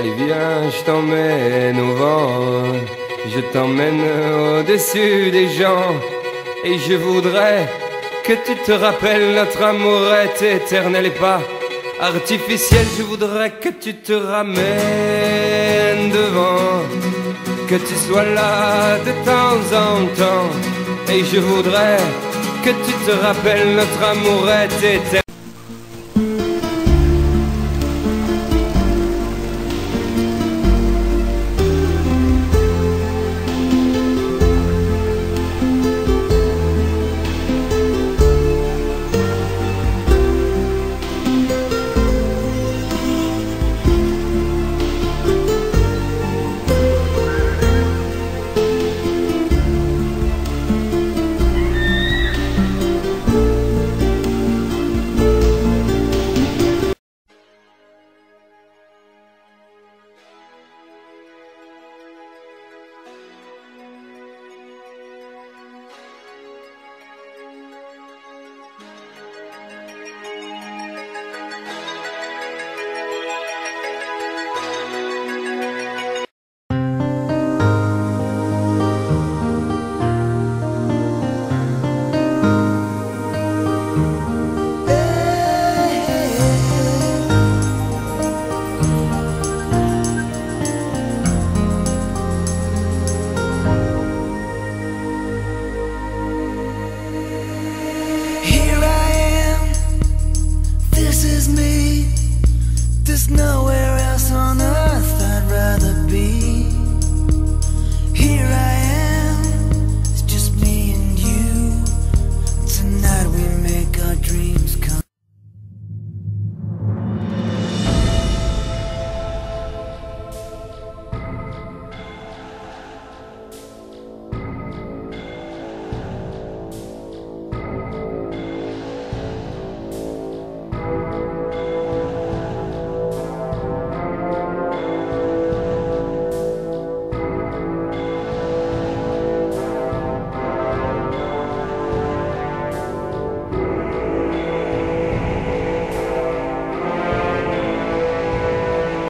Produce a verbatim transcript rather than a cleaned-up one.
Allez viens, je t'emmène au vent, je t'emmène au-dessus des gens. Et je voudrais que tu te rappelles, notre amour est éternel et pas artificiel. Je voudrais que tu te ramènes devant, que tu sois là de temps en temps. Et je voudrais que tu te rappelles, notre amour est éternel.